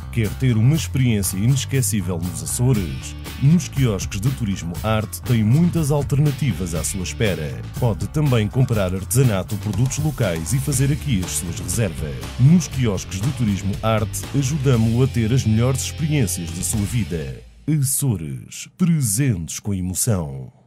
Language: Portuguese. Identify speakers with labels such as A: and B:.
A: Quer ter uma experiência inesquecível nos Açores? Nos quiosques de Turismo Arte tem muitas alternativas à sua espera. Pode também comprar artesanato, produtos locais e fazer aqui as suas reservas. Nos quiosques de Turismo Arte ajudamos-o a ter as melhores experiências da sua vida. Açores, presentes com emoção.